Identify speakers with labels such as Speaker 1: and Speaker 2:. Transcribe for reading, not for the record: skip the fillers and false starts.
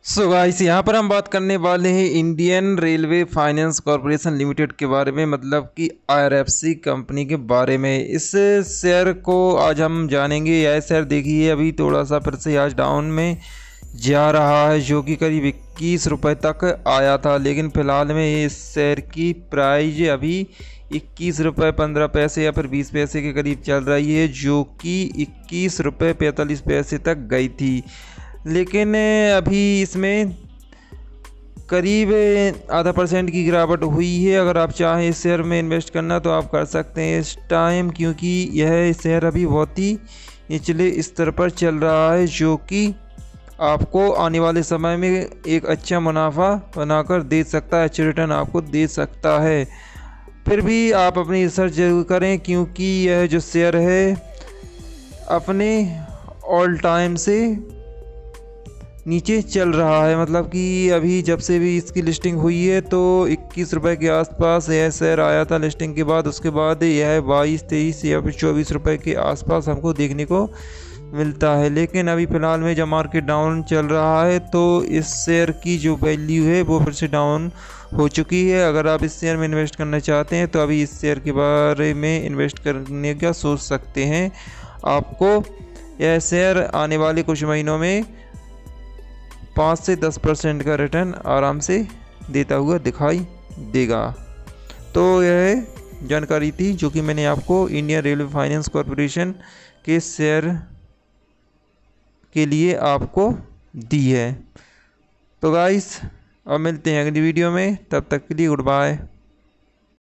Speaker 1: So guys यहाँ पर हम बात करने वाले हैं Indian railway finance corporation limited के बारे में, मतलब कि आईआरएफसी कंपनी के बारे में। इस शेयर को आज हम जानेंगे। यह शेयर देखिए अभी थोड़ा सा फिर से आज डाउन में जा रहा है, जो कि करीब 21 रुपये तक आया था, लेकिन फ़िलहाल में इस शेयर की प्राइस अभी 21 रुपये 15 पैसे या फिर 20 पैसे के करीब चल रही है, जो कि 21 रुपये 45 पैसे तक गई थी। लेकिन अभी इसमें करीब ½ % की गिरावट हुई है। अगर आप चाहें इस शेयर में इन्वेस्ट करना तो आप कर सकते हैं इस टाइम, क्योंकि यह शेयर अभी बहुत ही निचले स्तर पर चल रहा है, जो कि आपको आने वाले समय में एक अच्छा मुनाफा बनाकर दे सकता है, अच्छा रिटर्न आपको दे सकता है। फिर भी आप अपनी रिसर्च जरूर करें, क्योंकि यह जो शेयर है अपने ऑल टाइम से नीचे चल रहा है। मतलब कि अभी जब से भी इसकी लिस्टिंग हुई है तो 21 रुपये के आसपास यह शेयर आया था लिस्टिंग के बाद। उसके बाद यह 22, 23 या फिर 24 रुपये के आसपास हमको देखने को मिलता है। लेकिन अभी फ़िलहाल में जब मार्केट डाउन चल रहा है तो इस शेयर की जो वैल्यू है वो फिर से डाउन हो चुकी है। अगर आप इस शेयर में इन्वेस्ट करना चाहते हैं तो अभी इस शेयर के बारे में इन्वेस्ट करने का सोच सकते हैं। आपको यह शेयर आने वाले कुछ महीनों में 5 से 10% का रिटर्न आराम से देता हुआ दिखाई देगा। तो यह जानकारी थी जो कि मैंने आपको इंडियन रेलवे फाइनेंस कॉरपोरेशन के शेयर के लिए आपको दी है। तो गाइस अब मिलते हैं अगली वीडियो में, तब तक के लिए गुड बाय।